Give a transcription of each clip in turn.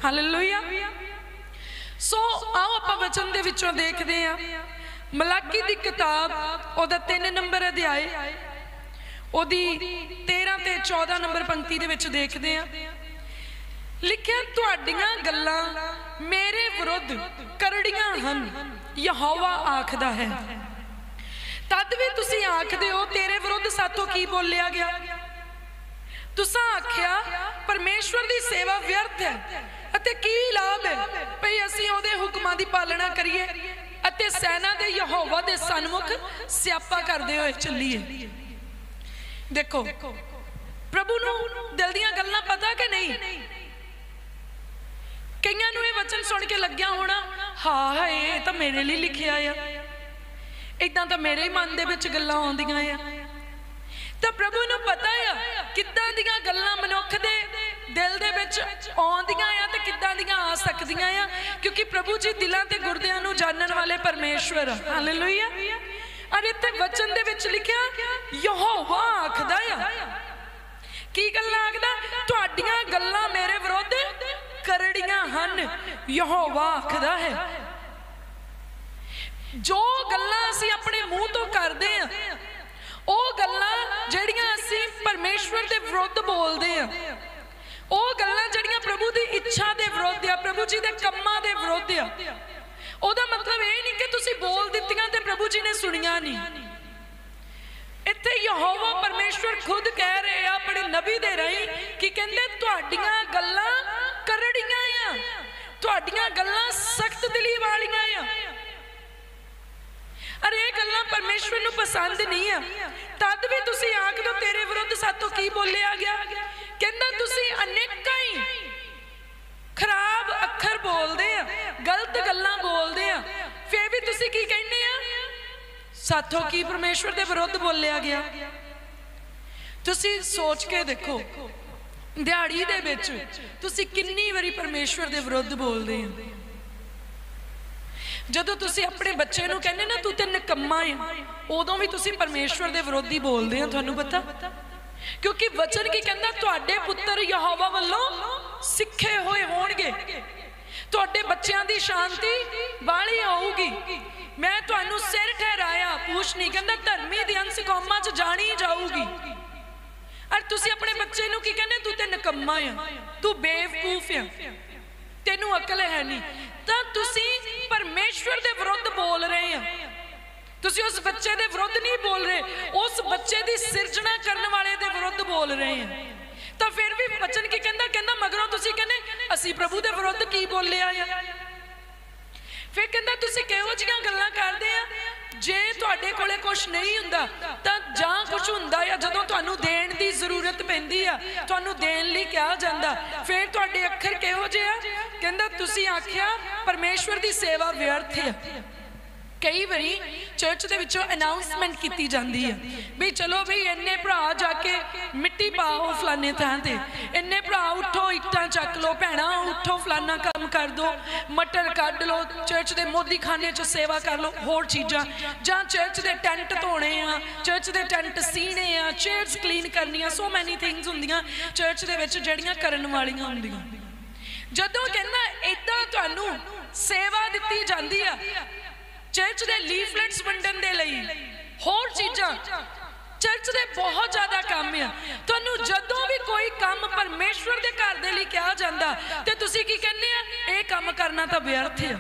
Hallelujah. सो आओ आपां वचन दे विचों देखदे हां मलाकी दी किताब ओदा 3 नंबर अध्याय ओदी 13 ते 14 नंबर पंक्ति दे विच देखदे हां लिखिया तुहाडीआं गल्लां मेरे विरुद्ध करड़ियां हन यहोवा आखदा है। तद भी तुसीं आखदे हो तेरे विरुद्ध साथों की बोलिया गया। तुसां आख्या परमेश्वर दी सेवा व्यर्थ है अते की लाभ है भई असीं ओहदे हुक्मां दी पालना करिए अते सेना दे यहोवा दे सन्मुख स्यापा करदे होए चलीए। देखो प्रभु नूं दिल दीआं गल्लां पता कि नहीं? कईयां नूं इह वचन सुन के लग्या होना हाँ ये तां मेरे लिए लिखिआ आ, इदां तां मेरे ही मन दे विच गल्लां आउंदियां आ। तो प्रभु नूं पता है किद्दां दीआं गल्लां मनुख दे दिल दे विच आउंदियां आ ते किद्दां दीआं आ सकदियां आ, क्योंकि प्रभु जी दिलां ते गुरदिआं नूं जानन वाले परमेश्वर। हालेलुया। अरे इत्थे वचन दे विच लिखिआ यहोवा आखदा आ की गल्लां आखदा तुहाडीआं गल्लां मेरे विरुद्ध करड़ियां हन यहोवा आखदा है। जो गल्लां असीं अपने मुंह तो करदे आ ਉਹ ਗੱਲਾਂ ਜਿਹੜੀਆਂ ਅਸੀਂ परमेश्वर ਦੇ ਵਿਰੁੱਧ ਬੋਲਦੇ ਆ, ਉਹ ਗੱਲਾਂ ਜਿਹੜੀਆਂ ਪ੍ਰਭੂ ਦੀ ਇੱਛਾ ਦੇ ਵਿਰੁੱਧ ਆ, ਪ੍ਰਭੂ ਜੀ ਦੇ ਕੰਮਾਂ ਦੇ ਵਿਰੁੱਧ ਆ, ਉਹਦਾ ਮਤਲਬ ਇਹ ਨਹੀਂ ਕਿ ਤੁਸੀਂ ਬੋਲ ਦਿੱਤੀਆਂ ਤੇ ਪ੍ਰਭੂ ਜੀ ਨੇ ਸੁਣੀਆਂ ਨਹੀਂ। ਇੱਥੇ ਯਹੋਵਾ ਪਰਮੇਸ਼ਵਰ ਖੁਦ ਕਹਿ ਰਹੇ ਆ ਆਪਣੇ ਨਬੀ ਦੇ ਰਾਹੀਂ ਕਿ ਕਹਿੰਦੇ ਤੁਹਾਡੀਆਂ ਗੱਲਾਂ ਕਰੜੀਆਂ ਆ, ਤੁਹਾਡੀਆਂ ਗੱਲਾਂ ਸਖਤ ਦਿਲੀ ਵਾਲੀਆਂ ਆ। अरे ये गल्लां परमेश्वर नूं पसंद नहीं है। तद भी तुसीं आख दो तेरे विरुद्ध सातों की बोलिया गया। कहंदा तुसीं अनेकां ही खराब अखर बोलदे आ, गलत गल्लां बोलदे आ, फिर भी तुसीं की कहने आ सातों की परमेश्वर दे विरुद्ध बोलिया गया। तुसीं सोच के देखो दिहाड़ी दे विच तुसीं किन्नी वारी परमेश्वर दे विरुद्ध बोलदे आ। जदों तुसीं अपने बच्चे नूं कहने ना तू ते निकम्मा है, उदों भी तुसीं परमेश्वर दे विरोधी बोलदे हो। तुहानूं पता क्योंकि वचन की कहंदा तुहाडे पुत्तर यहोवा वल्लों सिखे होए होणगे, तुहाडे बच्चों की शांति वाली होऊगी। मैं तुहानूं सिर ठहराया पूछ नहीं, कहंदा धर्मी दी अंश कौमां च जानी जाऊगी। और तुसीं अपने बच्चे नूं की कहने तू ते निकम्मा है, तू बेवकूफ है, तेनू अकल है नहीं। तो तुसीं परमेश्वर दे विरुद्ध बोल रहे हैं, तुसीं उस बच्चे दे विरुद्ध नहीं बोल रहे, उस बच्चे दी सिरजना करने वाले दे विरुद्ध बोल रहे हैं। तो फिर भी वचन की कहंदा कहंदा मगरों तुसीं कहने असीं प्रभु दे विरुद्ध की बोलिया आ। फिर कहंदा तुसीं किहो जिहियां गल्लां करदे आ, जे तुहाडे कोले कुछ नहीं हुंदा तां जां कुछ हुंदा आ, जदों तुहानूं देण दी जरूरत पैंदी आ तुहानूं देण लई कहा जांदा, फिर तुहाडे अखर किहो जिहे आ। कहंदा तुसीं आख्या परमेश्वर दी सेवा व्यर्थ है। कई बारी चर्च दे विचों अनाउंसमेंट की जाती है भी चलो भी इन्ने भरा जाके मिट्टी पाओ फलाने थां ते, इन्ने भरा उठो इट्टां चक लो, भैणा उठो फलाना काम कर दो, मटर कढ़ लो, चर्च दे मोदी खाने च सेवा कर लो, होर चीज़ां जां चर्च दे टेंट धोने आ, चर्च दे टेंट सीने आ, चेयर्स क्लीन करनियां, सो मैनी थिंग्स हुंदियां चर्च दे विच जिहड़ियां करन वालियां हुंदियां। जदों कहंदा इदां तुहानूं सेवा दित्ती जांदी आ चर्च दे लीफलेट्स वंडन दे लई, होर चीज़ां चर्च दे बहुत ज़्यादा काम है। तुहानूं जदों भी कोई काम परमेश्वर दे घर दे लई कहा जांदा ते तुसीं की कहने आ इह काम करना तां व्यर्थ है।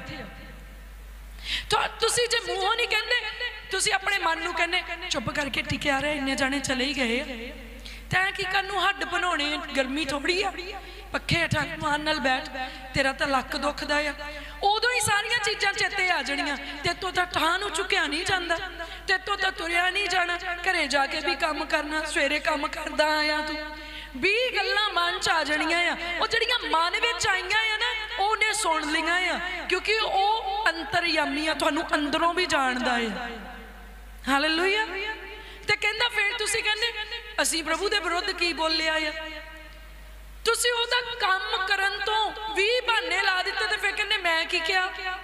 तो तुसीं जे मूहों नहीं कहंदे, तुसीं अपने मन नूं कहने चुप करके टिकिया रहे, इन्ने जाने चले ही गए, तैं की करनूं हड्ड बनाउणे, गर्मी थोड़ी आ, पक्खे हेठां मान नाल बैठ, तेरा तां लक दुखदा आ। उदों ही सारियां चीज़ां चेते आ जाणियां, तेतों तां ठां नूं चुक्या नहीं जांदा, तेतों तां तुरिया नहीं जाना, घरे जाके भी काम करना, सवेरे काम करदा आया तू, 20 गल्लां मन च आ जाणियां आ। वो जिहड़ियां मन विच आईयां आ ना उहने सुण लियां आ, क्योंकि वो अंतरयामी आ, तुहानूं अंदरों भी जाणदा है। हालेलुया। ते कहंदा फिर तुसीं कहंदे असीं प्रभु दे विरुद्ध की बोलिया आ, तुसीं उहदा काम करन तो 20 बहाने ला दिते ते फिर कहंदे मैं की किया।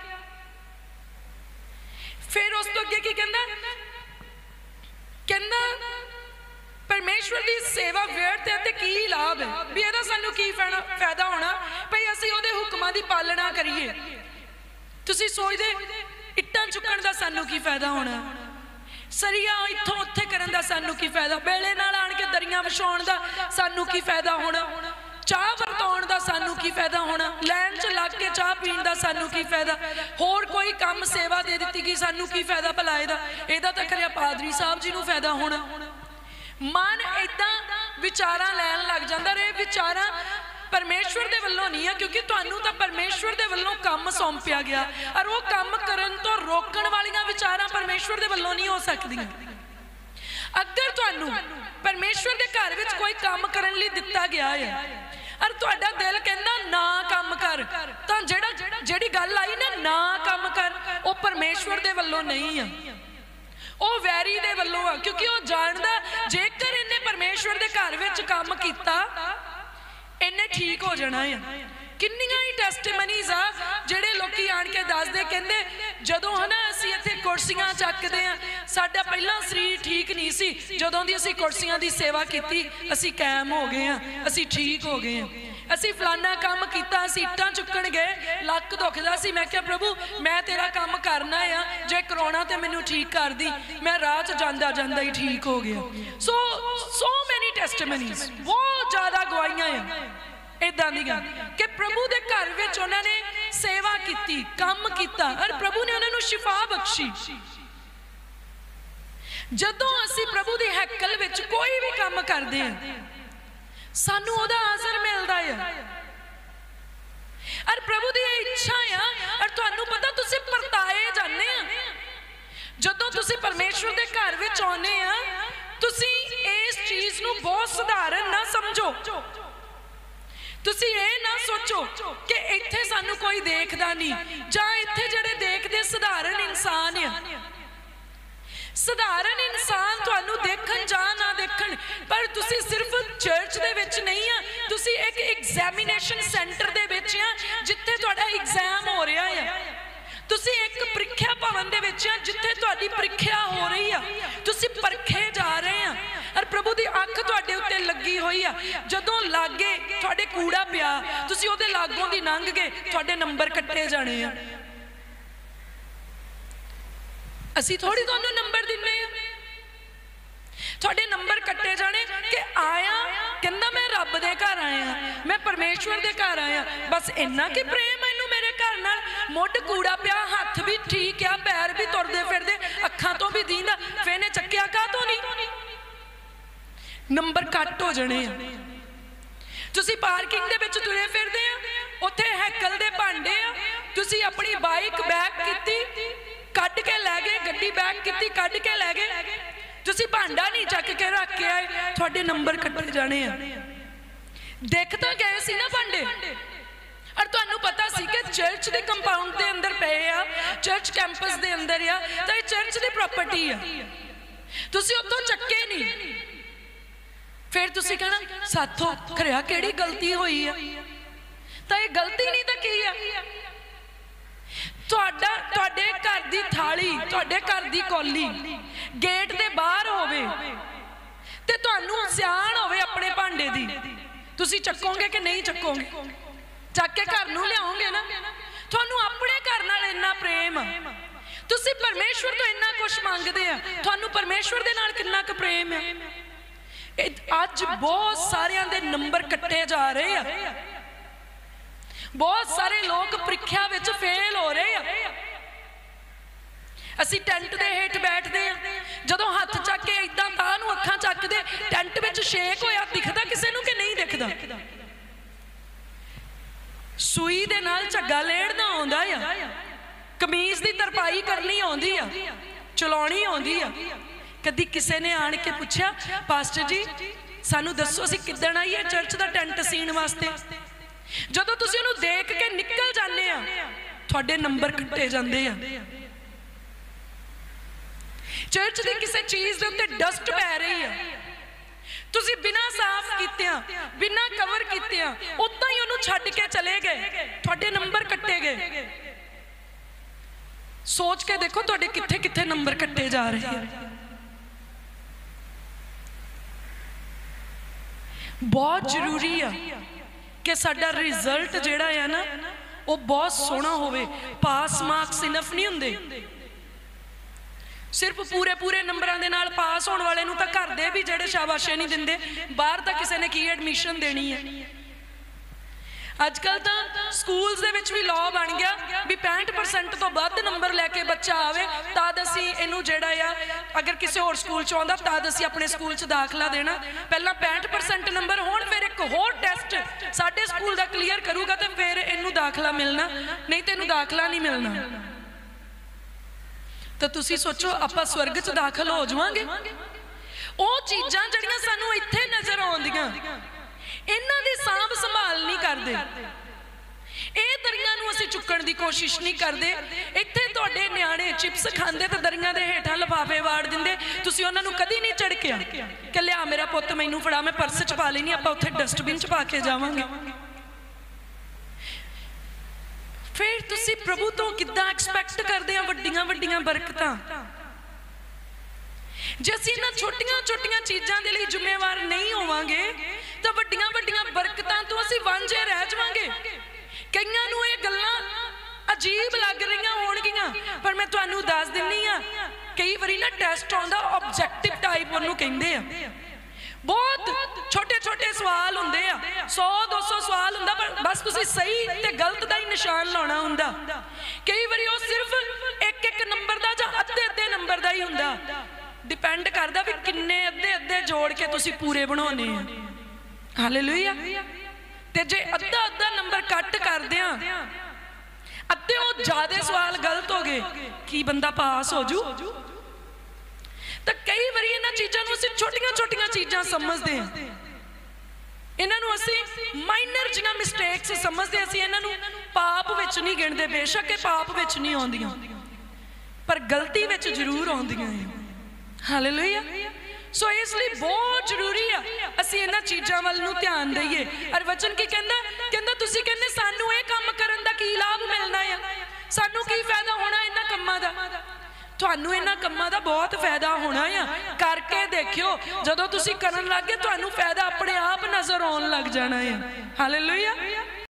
फिर उस तो अगे की कहंदा कहंदा परमेश्वर की सेवा व्यर्थ है तो की लाभ है भी, ਇਹਦਾ ਸਾਨੂੰ की फायदा होना भई असीं ਉਹਦੇ हुक्म ਹੁਕਮਾਂ ਦੀ ਪਾਲਣਾ ਕਰੀਏ। ਤੁਸੀਂ ਸੋਚਦੇ ਇੱਟਾਂ ਚੁੱਕਣ ਦਾ ਸਾਨੂੰ ਕੀ ਫਾਇਦਾ ਹੋਣਾ, ਸਰੀਆ ਇੱਥੋਂ ਉੱਥੇ ਕਰਨ ਦਾ ਸਾਨੂੰ ਕੀ ਫਾਇਦਾ, ਬੇਲੇ ਨਾਲ ਆਣ ਕੇ ਦਰੀਆਂ ਵਿਛਾਉਣ ਦਾ ਸਾਨੂੰ ਕੀ ਫਾਇਦਾ ਹੋਣਾ, ਚਾਹ ਵਰਤਾਉਣ ਦਾ ਸਾਨੂੰ ਕੀ ਫਾਇਦਾ ਹੋਣਾ, ਲਾਈਨ 'ਚ ਲੱਗ ਕੇ ਚਾਹ ਪੀਣ ਦਾ ਸਾਨੂੰ ਕੀ ਫਾਇਦਾ, ਹੋਰ ਕੋਈ ਕੰਮ ਸੇਵਾ ਦੇ ਦਿੱਤੀ ਗਈ ਸਾਨੂੰ ਕੀ ਫਾਇਦਾ ਭਲਾ ਇਹਦਾ ਤਾਂ ਖਰਿਆ ਪਾਦਰੀ ਸਾਹਿਬ ਜੀ ਨੂੰ ਫਾਇਦਾ ਹੋਣਾ। ਮਨ ਏਦਾਂ ਵਿਚਾਰਾਂ ਲੈਣ ਲੱਗ ਜਾਂਦਾ। ਇਹ ਵਿਚਾਰਾਂ परमेश्वर दे वल्लों नहीं है, क्योंकि तुहानू तां परमेश्वर दे वल्लों काम सौंपिया गया और वो काम करन तो रोकण वालियां विचारां परमेश्वर दे वल्लों नहीं हो सकदियां। अगर तुहानू परमेश्वर दे घर विच कोई काम करन लई दिता गया है और तुहाडा दिल कहंदा ना काम कर, तां जेड़ी गल आई ना काम कर, वो परमेश्वर दे वल्लों नहीं है, वो वैरी दे वल्लों आ। क्योंकि वो जानदा जेकर इन्हें परमेश्वर दे घर विच काम कीता इन्हें ठीक हो जाना है। किन्नियां ही टेस्टिमनीज आ जेडे लोकी आण के दसदे कहंदे जदों है ना असीं इत्थे कुर्सियां चकदे आ, साडा पहला शरीर ठीक नहीं सी, जदों दी असीं कुर्सियां दी सेवा कीती असीं कायम हो गए हैं, असीं ठीक हो गए हैं। असीं फलाना काम कीता, असीं इट्टां चुक्कण गए, लक दुखदा सी, मैं कहा प्रभु मैं तेरा काम करना है, जे कराउणा ते मैनूं ठीक कर दी, मैं राह च जांदा जांदा ही ठीक हो गया। सो मैनी टेस्टिमनीज, बहुत ज़्यादा गवाहियां हैं इदां दियां कि प्रभु दे घर विच उन्हां ने सेवा कीती, काम कीता और प्रभु ने उन्हां नूं शिफा बख्शी। जदों असीं प्रभु दी हैकल विच कोई भी काम करदे हां सानू ओदा आज़र मिलदा है और प्रभु दी इच्छा है। और तुहानू पता तुसीं परताए जाने आ जदों तुसीं परमेश्वर दे घर विच आउंदे आ, तुसीं इस चीज़ नूं बहुत सधारण ना समझो। तुसीं ये ना सोचो कि इत्थे सानू कोई देखदा नहीं जां इत्थे जिहड़े देखदे सधारण इंसान आ। सधारण इंसान तुहानू देखण जां ना देखण, पर तुसी सिर्फ चर्च दे विच नहीं आ, तुसी एक एग्जामिनेशन सेंटर दे विच आ जिथे तुहाडा एग्जाम हो रहा है। तुसी एक प्रीख्या भवन दे विच आ जिथे तुहाडी प्रीख्या हो रही है, तुसी परखे जा रहे हैं और प्रभु दी अख तुहाडे उत्ते लगी हुई है। जदों लागे तुहाडे कूड़ा पिया, तुसी ओहदे लागों दी लंघ गए, तुहाडे नंबर कट्टे जाने आ। असी थोड़ी तुहानू नंबर दिन्ने आ, तुहाडे नंबर कट्टे जाने कि आया कहंदा मैं रब दे घर आया, मैं परमेश्वर दे घर आया, बस इन्ना कि प्रेम मैनू मेरे घर नाल, मुड कूड़ा पिया, हथ भी ठीक आ, पैर भी तुरदे फिरदे, अखां तो भी दींदा, फिर इहने चक्किया काह तो नहीं, नंबर कट हो जाने आ। तुसी पार्किंग दे विच तुरे फिरदे आ, उत्थे हैकल दे भांडे आ, तुसी अपनी बाइक बैक कीती कट के लै गए, गड्डी बैक की कट के लै गए, तुसी भांडा नहीं चक के रख के आए, थोड़े नंबर कट्टे जाने आ। देख तो गए सी ना भांडे, और तुहानू पता सी कि चर्च के कंपाउंड के अंदर पे आ, चर्च कैंपस के अंदर आ, तो ये चर्च की प्रॉपर्टी आ, तुसी उत्थों चक्के नहीं। फिर तुसी कहना साथों खरिया किहड़ी गलती हुई है, तो ये गलती नहीं तो की है, तुहाडे घर दी थाली, तुहाडे घर दी कौली गेट दे बाहर होवे ते तुहानू सियाण होवे अपने भांडे दी, तुसी चकोगे कि नहीं चकोगे, चक के घर नूं लियाओगे ना। तुहानू अपने घर नाल इन्ना प्रेम, तुसी परमेश्वर तो इन्ना कुछ मंगदे आ, तुहानू परमेश्वर दे नाल किन्ना क प्रेम है। अज बहुत सारियां दे नंबर कट्टे जा रहे आ, बहुत सारे लोग प्रीख्या विच फेल हो रहे हैं। असी टेंट दे हेठ बैठते हैं, जदों हथ चक के इदां तां नूं अखां चकदे, टेंट विच शेक होया दिखदा किसे नूं कि नहीं दिखदा। सूई दे नाल झग्गा लेड़ना आउंदा आ, कमीज दी तरपाई करनी आउंदी आ, चलाउणी आउंदी आ। कदी किसे ने आण के पुछया पास्टर जी सानू दसो असीं किदण आईए चर्च दा टेंट सीण वास्ते। जदों तुसीं उहनूं देख के निकल जांदे आ, तुहाडे नंबर कट्टे जांदे आ। चर्च दी किसी चीज़ दे उत्ते डस्ट पै रही है, तुसीं बिना साफ कीतियां, बिना कवर कीतियां उदां ही उहनूं छड्ड के चले गए, तुहाडे नंबर कट्टे गए। सोच के देखो तुहाडे कित्थे कित्थे नंबर कट्टे जा रहे हैं। बहुत जरूरी है कि साडा रिजल्ट जिहड़ा है ना वो बहुत सोहना होवे, पास मार्क्स इनफ नहीं हुंदे। सिर्फ पूरे पूरे नंबरां दे नाल पास होने वाले नूं तां घर दे भी जिहड़े शाबाशी नहीं दिंदे, बाहर तां किसी ने की एडमिशन देनी है। अजकल तो स्कूल्स दे विच भी लॉ बन गया भी 65% तो वध नंबर लैके बच्चा आवे तद असीं इहनूं जिहड़ा आ, अगर किसी होर स्कूल च आउंदा तद असीं अपने स्कूल च दाखला देना। पहलां 65% नंबर होण, फिर एक होर टैसट साडे स्कूल दा क्लीयर करूगा तो फिर इहनूं दाखला मिलना, नहीं तो इहनूं दाखला नहीं मिलना। तो तुसीं सोचो आपां स्वर्ग च दाखल हो जावांगे? ਉਹ ਚੀਜ਼ਾਂ ਜਿਹੜੀਆਂ ਸਾਨੂੰ ਇੱਥੇ ਨਜ਼ਰ ਆਉਂਦੀਆਂ, ਇਹਨਾਂ ਦੀ ਸਾਂਭ ਸੰਭਾਲ ਨਹੀਂ ਕਰਦੇ। ਇਹ ਦਰੀਆਂ ਨੂੰ ਅਸੀਂ ਚੁੱਕਣ ਦੀ ਕੋਸ਼ਿਸ਼ ਨਹੀਂ ਕਰਦੇ। ਇੱਥੇ ਤੁਹਾਡੇ ਨਿਆਣੇ ਚਿਪਸ ਖਾਂਦੇ ਤੇ ਦਰੀਆਂ ਦੇ ਹੇਠਾਂ ਲਿਫਾਫੇ ਵਾੜ ਦਿੰਦੇ, ਤੁਸੀਂ ਉਹਨਾਂ ਨੂੰ ਕਦੀ ਨਹੀਂ ਝੜਕਿਆ ਕਿ ਲਿਆ ਮੇਰਾ ਪੁੱਤ ਮੈਨੂੰ ਫੜਾ, ਮੈਂ ਪਰਸ 'ਚ ਪਾ ਲੈਣੀ, ਆਪਾਂ ਉੱਥੇ ਡਸਟਬਿਨ 'ਚ ਪਾ ਕੇ ਜਾਵਾਂਗੇ। ਫਿਰ ਤੁਸੀਂ ਪ੍ਰਭੂ ਤੋਂ ਕਿੱਦਾਂ ਐਕਸਪੈਕਟ ਕਰਦੇ ਆ ਵੱਡੀਆਂ ਵੱਡੀਆਂ ਬਰਕਤਾਂ? ਜੇ ਅਸੀਂ ਇਹਨਾਂ ਛੋਟੀਆਂ ਛੋਟੀਆਂ ਚੀਜ਼ਾਂ ਦੇ ਲਈ ਜ਼ਿੰਮੇਵਾਰ ਨਹੀਂ ਹੋਵਾਂਗੇ ਤਾਂ ਵੱਡੀਆਂ ਵੱਡੀਆਂ ਬਰਕਤਾਂ ਤੋਂ ਅਸੀਂ ਵਾਂਝੇ ਰਹਿ ਜਾਵਾਂਗੇ। ਕਈਆਂ ਨੂੰ ਇਹ ਗੱਲਾਂ ਅਜੀਬ ਲੱਗ ਰਹੀਆਂ ਹੋਣਗੀਆਂ, ਪਰ ਮੈਂ ਤੁਹਾਨੂੰ ਦੱਸ ਦਿੰਨੀ ਆ, ਕਈ ਵਾਰੀ ਨਾ ਟੈਸਟ ਆਉਂਦਾ ਆਬਜੈਕਟਿਵ ਟਾਈਪ ਉਹਨੂੰ ਕਹਿੰਦੇ ਆ। ਬਹੁਤ ਛੋਟੇ ਛੋਟੇ ਸਵਾਲ ਹੁੰਦੇ ਆ, 100-200 ਸਵਾਲ ਹੁੰਦਾ, ਪਰ ਬਸ ਤੁਸੀਂ ਸਹੀ ਤੇ ਗਲਤ ਦਾ ਹੀ ਨਿਸ਼ਾਨ ਲਾਉਣਾ ਹੁੰਦਾ। ਕਈ ਵਾਰੀ ਉਹ ਸਿਰਫ ਇੱਕ ਨੰਬਰ ਦਾ ਜਾਂ ਅੱਧੇ ਨੰਬਰ ਦਾ ਹੀ ਹੁੰਦਾ, डिपेंड करता भी किन्ने अद्धे अद्धे जोड़ के तुसी पूरे बनाने हैं। हालेलुया। ते जे अद्धा अद्धा नंबर कट कर दिया, अद्धे वो ज्यादा सवाल गलत हो गए, की बंदा पास हो जू? तो कई बार इन्हां चीज़ां नूं असीं छोटियां छोटियां चीज़ां समझते हैं, इन्हां नूं असीं माइनर जिहां मिसटेक्स समझते, असीं इन्हां नूं पाप विच नहीं गिणदे। बेशक ये पाप विच नहीं आउंदियां, पर गलती विच जरूर आउंदियां हैं। हालेलुया। सो इसलिए बहुत जरूरी है असीं इन्हां चीज़ां वल नूं ध्यान दईए। और वचन की कहंदा तुसीं कहंदे सानूं इह काम करन दा की लाभ मिलना है, सानूं की फायदा होना इन्हां कम्मां दा? तुहानूं इन्हां कम्मां दा बहुत फायदा होना है। करके देखियो, जदों तुसीं करन लग गए तुहानूं फायदा अपने आप नज़र आउण लग जाना है। हालेलुया।